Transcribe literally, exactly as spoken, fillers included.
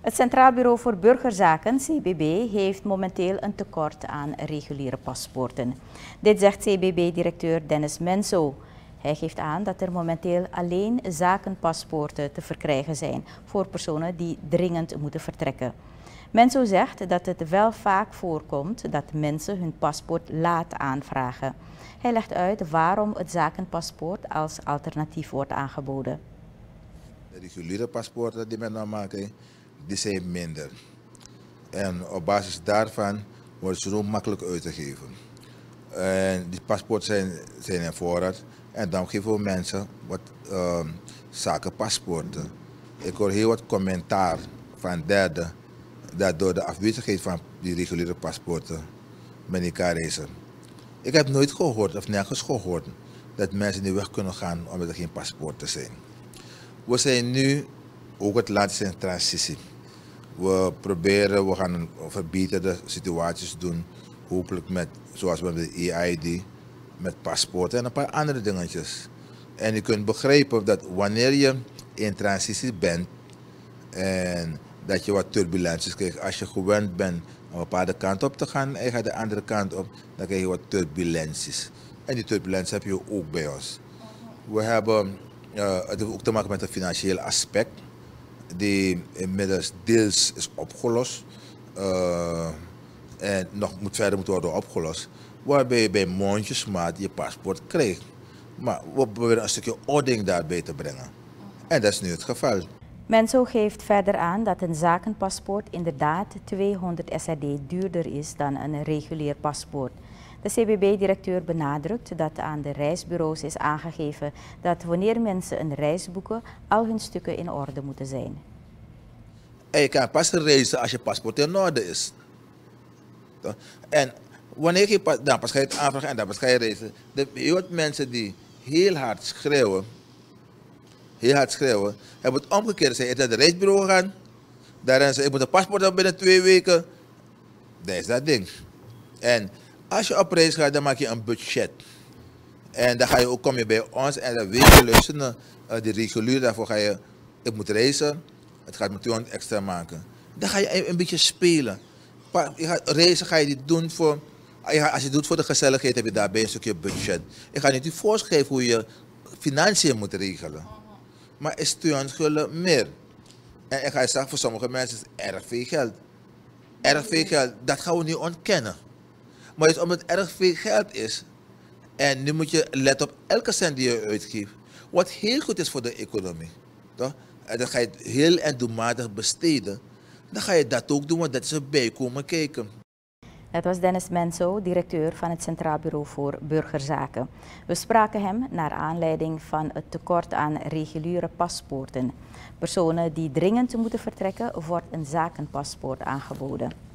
Het Centraal Bureau voor Burgerzaken, C B B, heeft momenteel een tekort aan reguliere paspoorten. Dit zegt C B B-directeur Dennis Menzo. Hij geeft aan dat er momenteel alleen zakenpaspoorten te verkrijgen zijn voor personen die dringend moeten vertrekken. Menzo zegt dat het wel vaak voorkomt dat mensen hun paspoort laat aanvragen. Hij legt uit waarom het zakenpaspoort als alternatief wordt aangeboden. De reguliere paspoorten die men nou maken, die zijn minder. En op basis daarvan worden ze zo makkelijk uitgegeven. En die paspoorten zijn, zijn in voorraad. En dan geven we mensen wat uh, zakenpaspoorten. Ik hoor heel wat commentaar van derden dat door de afwezigheid van die reguliere paspoorten men niet kan reizen. Ik heb nooit gehoord of nergens gehoord dat mensen niet weg kunnen gaan omdat er geen paspoorten zijn. We zijn nu ook het land in transitie. We proberen, we gaan verbeterde situaties doen, hopelijk met, zoals met de E I D, met paspoorten en een paar andere dingetjes. En je kunt begrijpen dat wanneer je in transitie bent en dat je wat turbulenties krijgt, als je gewend bent een bepaalde kant op te gaan en je gaat de andere kant op, dan krijg je wat turbulenties. En die turbulenties heb je ook bij ons. We hebben, uh, het heeft ook te maken met een financieel aspect, die inmiddels deels is opgelost uh, en nog moet verder moet worden opgelost, waarbij je bij mondjesmaat je paspoort krijgt. Maar we proberen een stukje ordening daarbij te brengen. En dat is nu het geval. Menzo geeft verder aan dat een zakenpaspoort inderdaad tweehonderd S R D duurder is dan een regulier paspoort. De C B B-directeur benadrukt dat aan de reisbureaus is aangegeven dat wanneer mensen een reis boeken, al hun stukken in orde moeten zijn. En je kan pas reizen als je paspoort in orde is. En wanneer je pas, dan pas ga je het aanvragen en dan pas ga je reizen. De heel mensen die heel hard schreeuwen, heel hard schreeuwen, hebben het omgekeerd. Ze zijn naar het reisbureau gegaan, daarin ze, ik moet een paspoort hebben binnen twee weken. Dat is dat ding. En als je op reis gaat, dan maak je een budget. En dan ga je ook, kom je bij ons en dan weet je, luisteren, uh, die regulier, daarvoor ga je, ik moet reizen, het gaat me tweehonderd extra maken. Dan ga je een beetje spelen. Je gaat, reizen ga je niet doen voor, als je het doet voor de gezelligheid, heb je daarbij een stukje budget. Je gaat niet je voorschrijven hoe je financiën moet regelen. Maar is tweehonderd gulden meer. En ik ga je zeggen, voor sommige mensen is het erg veel geld. Erg veel geld, dat gaan we niet ontkennen. Maar het, omdat het erg veel geld is, en nu moet je letten op elke cent die je uitgeeft, wat heel goed is voor de economie. Toch? En dan ga je het heel en doelmatig besteden. Dan ga je dat ook doen, want dat is erbij komen kijken. Dat was Dennis Menzo, directeur van het Centraal Bureau voor Burgerzaken. We spraken hem naar aanleiding van het tekort aan reguliere paspoorten. Personen die dringend moeten vertrekken, wordt een zakenpaspoort aangeboden.